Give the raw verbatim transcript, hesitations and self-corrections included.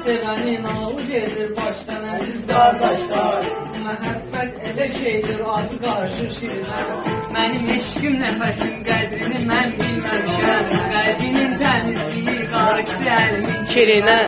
sevəni nalı gedir başdan əziz qardaşlar. Məhəbbət elə şeydir, adı qarışır şirinə. Mənim eşqim nəfəsim qədrini mən bilməmişəm. Qəlbinin təmizliyi qarışdı əlimin kirinə.